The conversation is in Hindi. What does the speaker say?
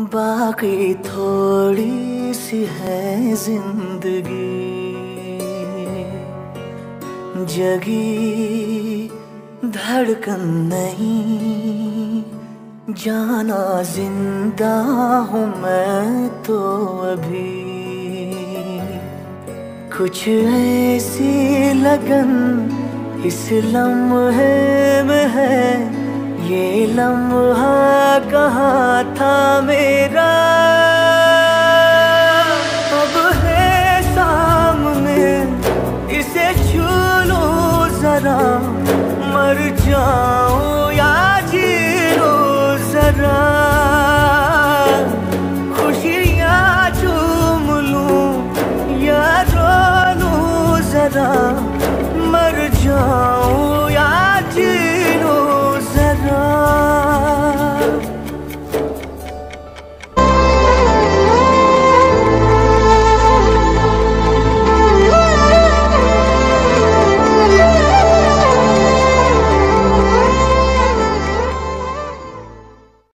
बाकी थोड़ी सी है जिंदगी, जगी धड़कन नहीं, जाना जिंदा हूँ मैं तो अभी। कुछ ऐसी लगन इस लम्हे में है, ये लम्हा कहाँ था मेरा। अब है सामने, इसे छू लो जरा, मर जाऊं